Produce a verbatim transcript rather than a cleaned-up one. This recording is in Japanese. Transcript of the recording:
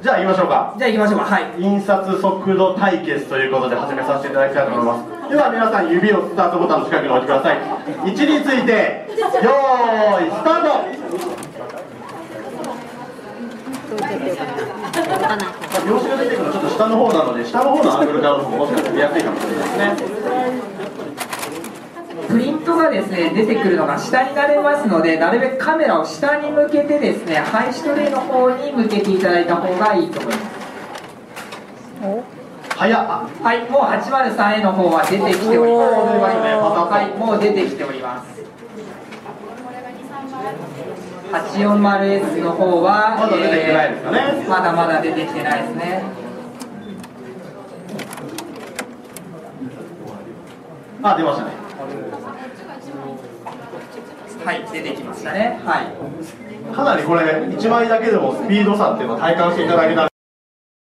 じゃあ行きましょうか。 じゃあ行きましょうか。はい。 印刷速度対決ということで始めさせていただきたいと思います。では皆さん指をスタートボタンの近くに置いてください。位置についてよーいスタート。用紙が出てくるのはちょっと下の方なので、下の方のアングルからの方がもしかしたら見やすいかもしれないですね。 プリントがですね出てくるのが下になりますので、なるべくカメラを下に向けてですね、配紙トレイの方に向けていただいた方がいいと思います。 早っ。 はい、もうはちまるさんへの方は出てきております。はい、もう出てきております。はちよんまるエス の方はまだ出てきてないですかね。 えー、まだまだ出てきてないですね。 あ、出ましたね。 はい、出てきましたね。はい。 かなりこれいちまいだけでもスピード差っていうのを体感していただけたら